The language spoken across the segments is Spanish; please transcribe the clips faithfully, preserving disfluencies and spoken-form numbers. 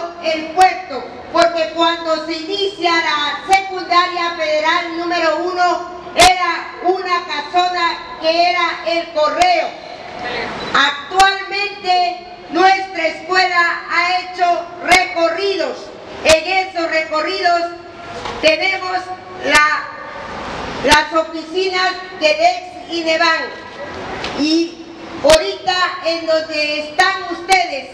recorrido el puerto, porque cuando se inicia la secundaria federal número uno era una casona que era el correo. Actualmente nuestra escuela ha hecho recorridos. En esos recorridos tenemos la, las oficinas del ex INEVAN, y ahorita en donde están ustedes,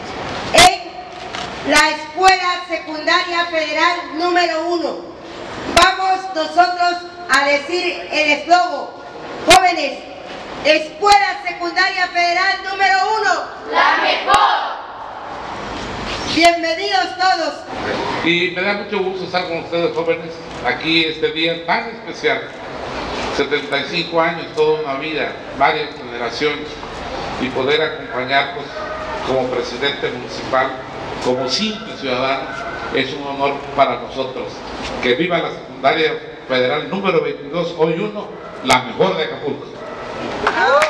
en la Escuela Secundaria Federal número uno, vamos nosotros a decir el eslogan: jóvenes, Escuela Secundaria Federal número uno, ¡la mejor! Bienvenidos todos. Y me da mucho gusto estar con ustedes, jóvenes, aquí este día tan especial. setenta y cinco años, toda una vida, varias generaciones, y poder acompañarlos como presidente municipal, como simple ciudadano, es un honor para nosotros. Que viva la secundaria federal número veintidós, hoy uno, la mejor de Acapulco.